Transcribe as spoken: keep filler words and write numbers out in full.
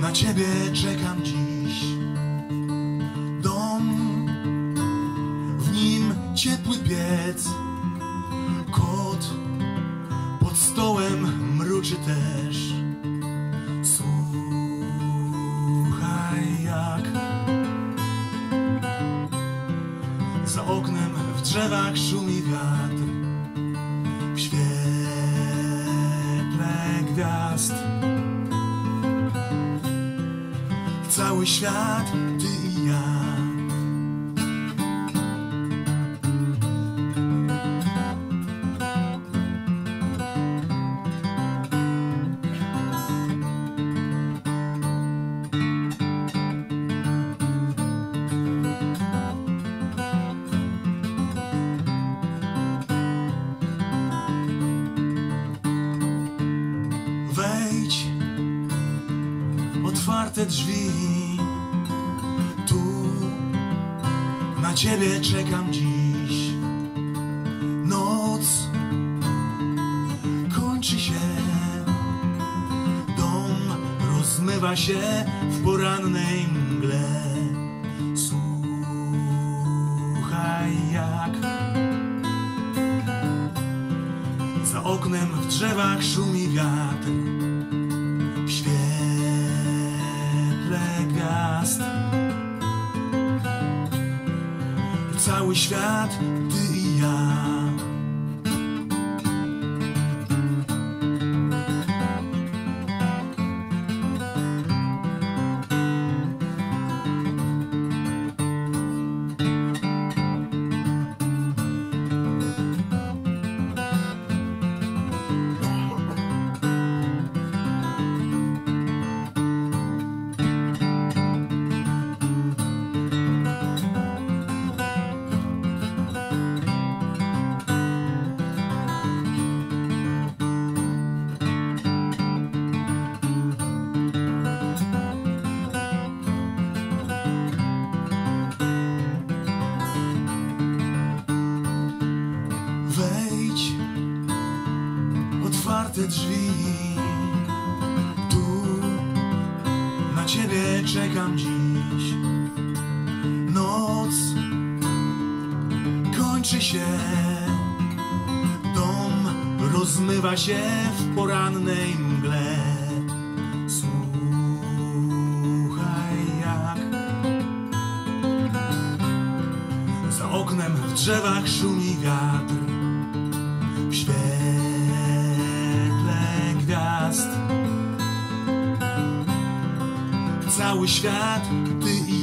Na ciebie czekam dziś. Dom, w nim ciepły piec, kot pod stołem mruczy też. Słuchaj, jak za oknem w drzewach szumi wiatr, w świetle gwiazd. Cały świat, ty i ja. Wejdź, otwarte drzwi. Tu na ciebie czekam dziś. Noc kończy się, dom rozmywa się w porannej mgle. Słuchaj, jak za oknem w drzewach szumi wiatr, w świetle gwiazd. Cały świat, ty i ja. Wejdź, otwarte drzwi. Tu na ciebie czekam dziś. Noc kończy się, dom rozmywa się w porannej mgle. Słuchaj, jak za oknem w drzewach szumi wiatr, w świetle gwiazd. Cały świat, ty i